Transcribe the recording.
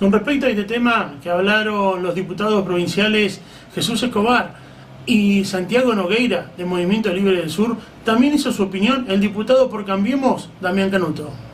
Con respecto a este tema que hablaron los diputados provinciales Jesús Escobar y Santiago Nogueira, del Movimiento Libre del Sur, también hizo su opinión el diputado por Cambiemos, Damián Canuto.